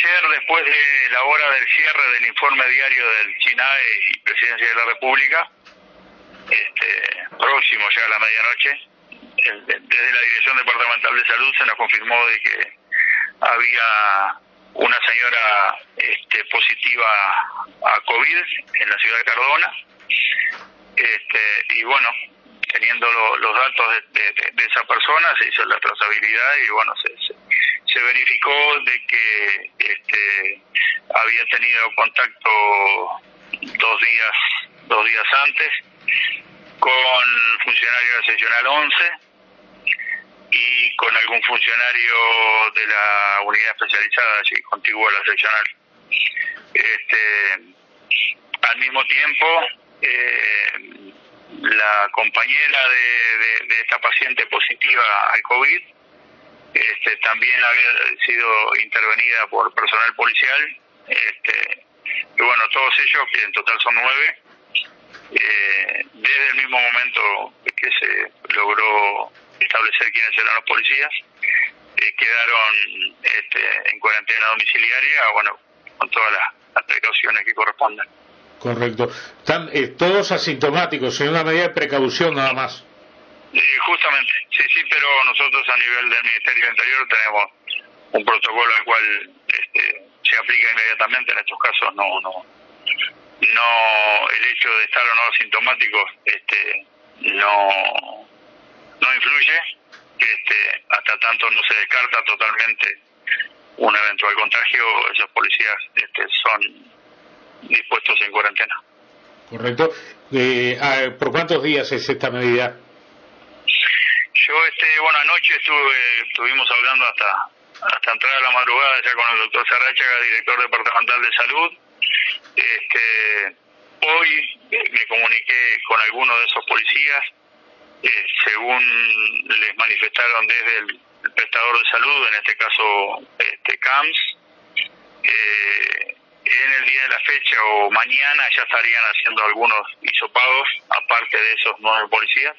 ayer, después de la hora del cierre del informe diario del SINAE y Presidencia de la República, próximo ya a la medianoche, desde la Dirección Departamental de Salud se nos confirmó de que había una señora positiva a COVID en la ciudad de Cardona, y bueno, teniendo los datos de esa persona, se hizo la trazabilidad y bueno, se verificó de que había tenido contacto dos días antes con funcionario del seccional 11 y con algún funcionario de la unidad especializada allí contigua a la seccional. Al mismo tiempo, la compañera de esta paciente positiva al COVID también había sido intervenida por personal policial, y bueno, todos ellos, que en total son 9, desde el mismo momento que se logró establecer quiénes eran los policías, quedaron en cuarentena domiciliaria, bueno, con todas las precauciones que correspondan. Correcto. Están todos asintomáticos, en una medida de precaución nada más. Justamente, sí, pero nosotros a nivel del Ministerio del Interior tenemos un protocolo al cual se aplica inmediatamente. En estos casos no el hecho de estar o no asintomáticos no influye, hasta tanto no se descarta totalmente un eventual contagio. Esos policías son dispuestos en cuarentena. Correcto. ¿Por cuántos días es esta medida? Yo, bueno, anoche estuvimos hablando hasta entrar a la madrugada ya con el doctor Sarráchaga, director departamental de salud. Hoy me comuniqué con algunos de esos policías, según les manifestaron desde el prestador de salud, en este caso CAMS, en el día de la fecha o mañana ya estarían haciendo algunos hisopados, aparte de esos 9 policías.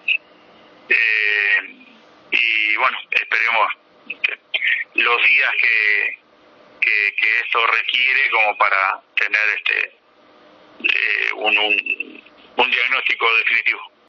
Y bueno, esperemos los días que esto requiere como para tener un diagnóstico definitivo.